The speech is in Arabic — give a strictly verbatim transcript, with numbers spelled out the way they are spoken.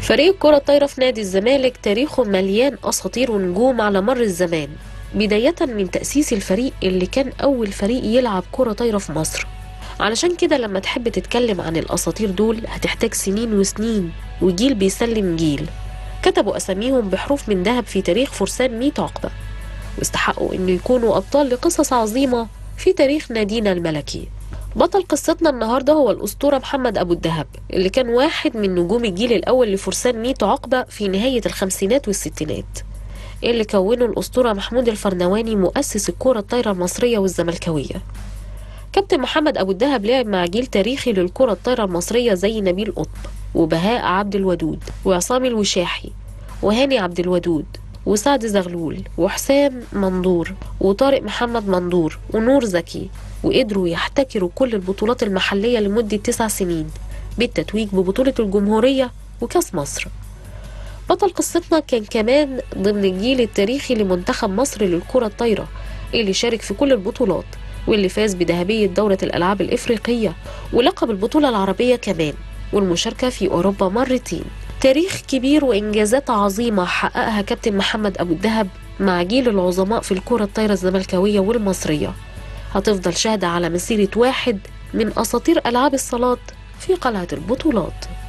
فريق كرة الطايرة في نادي الزمالك تاريخه مليان أساطير ونجوم على مر الزمان، بداية من تأسيس الفريق اللي كان أول فريق يلعب كرة طايرة في مصر. علشان كده لما تحب تتكلم عن الأساطير دول هتحتاج سنين وسنين وجيل بيسلم جيل، كتبوا أساميهم بحروف من ذهب في تاريخ فرسان ميت عقبة، واستحقوا إنه يكونوا أبطال لقصص عظيمة في تاريخ نادينا الملكي. بطل قصتنا النهاردة هو الأسطورة محمد أبو الدهب، اللي كان واحد من نجوم الجيل الأول لفرسان ميت عقبة في نهاية الخمسينات والستينات، اللي كونه الأسطورة محمود الفرنواني مؤسس الكرة الطايرة المصرية والزملكاوية. كابتن محمد أبو الدهب لعب مع جيل تاريخي للكرة الطايرة المصرية زي نبيل قطب وبهاء عبد الودود وعصام الوشاحي وهاني عبد الودود وسعد زغلول وحسام مندور وطارق محمد مندور ونور زكي، وقدروا يحتكروا كل البطولات المحلية لمدة تسع سنين بالتتويج ببطولة الجمهورية وكاس مصر. بطل قصتنا كان كمان ضمن الجيل التاريخي لمنتخب مصر للكرة الطايرة اللي شارك في كل البطولات، واللي فاز بذهبية دورة الألعاب الإفريقية ولقب البطولة العربية كمان، والمشاركة في أوروبا مرتين. تاريخ كبير وإنجازات عظيمة حققها كابتن محمد أبو الدهب مع جيل العظماء في الكرة الطايرة الزملكاوية والمصرية، هتفضل شاهدة على مسيرة واحد من أساطير ألعاب الصالات في قلعة البطولات.